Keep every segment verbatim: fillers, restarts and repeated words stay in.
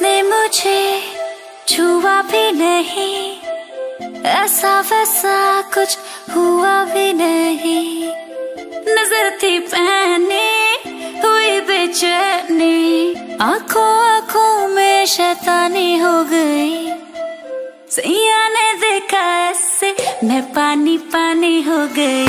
तूने मुझे छुआ भी नहीं, ऐसा वैसा कुछ हुआ भी नहीं। नजर थी पहनी हुई बेचैनी, आंखों आंखों में शैतानी हो गई। सैया ने देखा ऐसे मैं पानी पानी हो गई।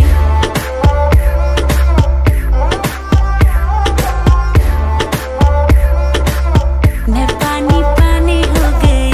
मैं पानी पानी हो गई।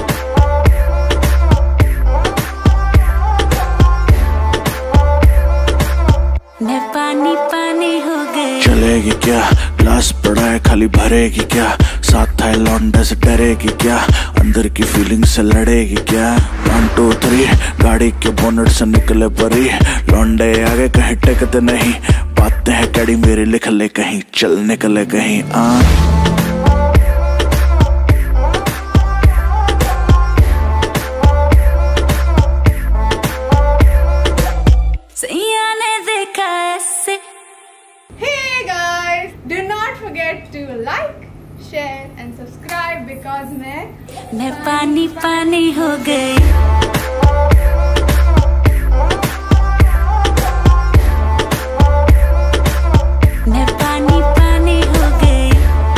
मैं पानी पानी हो गई। चलेगी क्या, ग्लास पड़ा है खाली भरेगी क्या, साथ है लौंडे से डरेगी क्या, अंदर की फीलिंग से लड़ेगी क्या। वन टू थ्री गाड़ी के बोनट से निकले परी, लौंडे आगे कहीं टेकते नहीं, बातें हैं कड़ी मेरी लिख ले कहीं, चल निकले कहीं। आ Hey guys, do not forget to like, share and subscribe because मैं मैं पानी पानी हो गई। मैं पानी पानी हो गई।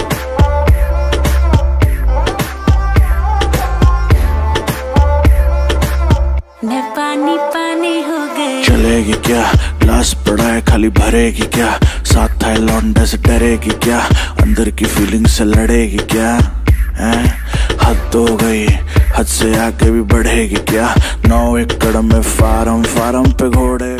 मैं पानी पानी हो गई। चलेगी क्या, ग्लास पड़ा है खाली भरेगी क्या, साथ है लौंडे से डरेगी क्या, अंदर की फीलिंग से लड़ेगी क्या। हैं हद हो गई, हद से आगे भी बढ़ेगी क्या, नौ एकड़ में फार्म फार्म पे घोड़े।